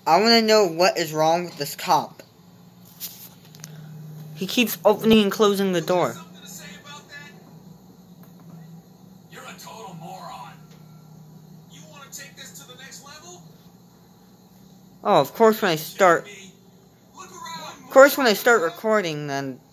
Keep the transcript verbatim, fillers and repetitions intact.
I want to know what is wrong with this cop. He keeps opening and closing the door. Something to say about that? You're a total moron. You want to take this to the next level? Oh, of course when I start... Me. Look around. Of course when I start recording, then